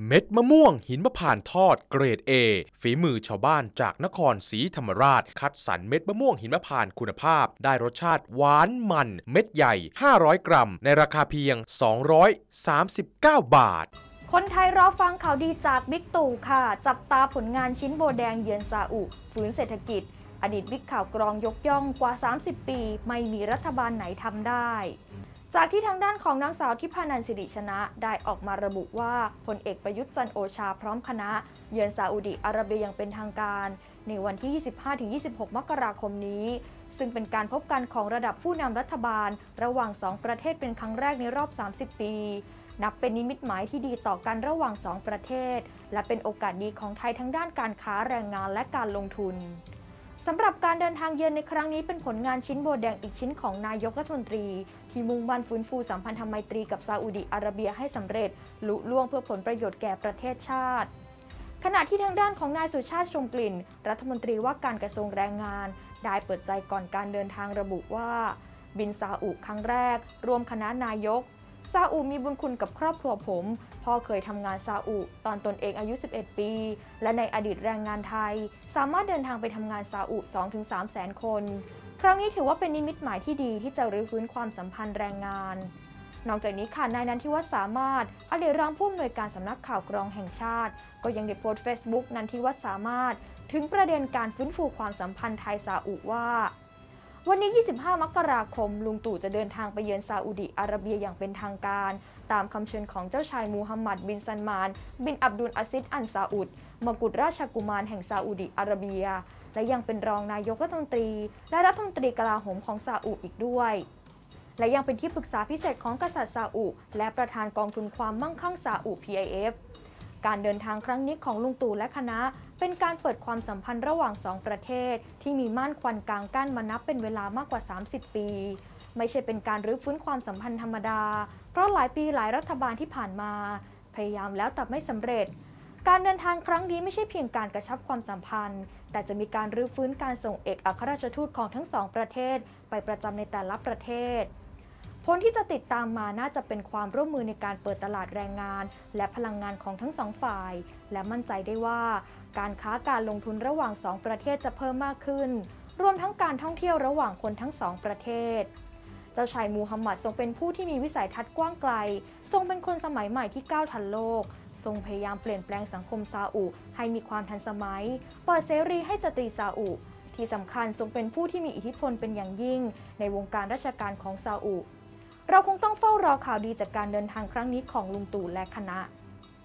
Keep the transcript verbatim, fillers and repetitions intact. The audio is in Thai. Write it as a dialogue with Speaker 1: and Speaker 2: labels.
Speaker 1: เม็ดมะม่วงหินมะพร้าวทอดเกรด เอ ฝีมือชาวบ้านจากนครศรีธรรมราชคัดสรรเม็ดมะม่วงหินมะพร้าวคุณภาพได้รสชาติหวานมันเม็ดใหญ่ห้าร้อยกรัมในราคาเพียงสองร้อยสามสิบเก้าบาท
Speaker 2: คนไทยรอฟังข่าวดีจากบิ๊กตู่ค่ะจับตาผลงานชิ้นโบแดงเยือนซาอุฟื้นเศรษฐกิจอดีตบิ๊กข่าวกรองยกย่องกว่าสามสิบปีไม่มีรัฐบาลไหนทำได้จากที่ทางด้านของนางสาวทิพานันท์สิริชนะได้ออกมาระบุว่าพลเอกประยุทธ์จันทร์โอชาพร้อมคณะเยือนซาอุดิอาระเบียอย่างเป็นทางการในวันที่ ยี่สิบห้าถึงยี่สิบหก มกราคมนี้ซึ่งเป็นการพบกันของระดับผู้นำรัฐบาลระหว่างสองประเทศเป็นครั้งแรกในรอบสามสิบปีนับเป็นนิมิตหมายที่ดีต่อกันระหว่างสองประเทศและเป็นโอกาสดีของไทยทั้งด้านการค้าแรงงานและการลงทุนสำหรับการเดินทางเยือนในครั้งนี้เป็นผลงานชิ้นโบแดงอีกชิ้นของนายกรัฐมนตรีที่มุ่งมั่นฟื้นฟูสัมพันธไมตรีกับซาอุดิอาระเบียให้สำเร็จลุล่วงเพื่อผลประโยชน์แก่ประเทศชาติขณะที่ทางด้านของนายสุชาติชมกลิ่นรัฐมนตรีว่าการกระทรวงแรงงานได้เปิดใจก่อนการเดินทางระบุว่าบินซาอุครั้งแรกรวมคณะนายกซาอุมีบุญคุณกับครอบครัวผมพ่อเคยทำงานซาอุตอนตนเองอายุสิบเอ็ดปีและในอดีตแรงงานไทยสามารถเดินทางไปทำงานซาอุ สองถึงสาม แสนคนครั้งนี้ถือว่าเป็นนิมิตหมายที่ดีที่จะรื้อฟื้นความสัมพันธ์แรงงานนอกจากนี้ค่ะนายนันทิวัฒน์สามารถอดีตรองผู้อำนวยการสำนักข่าวกรองแห่งชาติก็ยังได้โพสต์ เฟซบุ๊ก นันทิวัฒน์สามารถถึงประเด็นการฟื้นฟูความสัมพันธ์ไทยซาอุว่าวันนี้ ยี่สิบห้า มกราคมลุงตู่จะเดินทางไปเยือนซาอุดิอาระเบียอย่างเป็นทางการตามคำเชิญของเจ้าชายมูฮัมหมัดบินซัลมานบินอับดุลอาซิซอัลซาอุดมกุฎราชกุมารแห่งซาอุดิอาระเบียและยังเป็นรองนายกรัฐมนตรีและรัฐมนตรีกลาโหมของซาอุอีกด้วยและยังเป็นที่ปรึกษาพิเศษของกษัตริย์ซาอุและประธานกองทุนความมั่งคั่งซาอุ พี ไอ เอฟ การเดินทางครั้งนี้ของลุงตู่และคณะเป็นการเปิดความสัมพันธ์ระหว่างสองประเทศที่มีม่านควันกลางกั้นมานับเป็นเวลามากกว่าสามสิบปีไม่ใช่เป็นการรื้อฟื้นความสัมพันธ์ธรรมดาเพราะหลายปีหลายรัฐบาลที่ผ่านมาพยายามแล้วแต่ไม่สำเร็จการเดินทางครั้งนี้ไม่ใช่เพียงการกระชับความสัมพันธ์แต่จะมีการรื้อฟื้นการส่งเอกอัครราชทูตของทั้งสองประเทศไปประจำในแต่ละประเทศผลที่จะติดตามมาน่าจะเป็นความร่วมมือในการเปิดตลาดแรงงานและพลังงานของทั้งสองฝ่ายและมั่นใจได้ว่าการค้าการลงทุนระหว่างสองประเทศจะเพิ่มมากขึ้นรวมทั้งการท่องเที่ยวระหว่างคนทั้งสองประเทศเจ้าชายมูฮัมหมัดทรงเป็นผู้ที่มีวิสัยทัศน์กว้างไกลทรงเป็นคนสมัยใหม่ที่ก้าวทันโลกทรงพยายามเปลี่ยนแปลงสังคมซาอุให้มีความทันสมัยเปิดเสรีให้สตรีซาอุที่สำคัญทรงเป็นผู้ที่มีอิทธิพลเป็นอย่างยิ่งในวงการราชการของซาอุเราคงต้องเฝ้ารอข่าวดีจากการเดินทางครั้งนี้ของลุงตู่และคณะ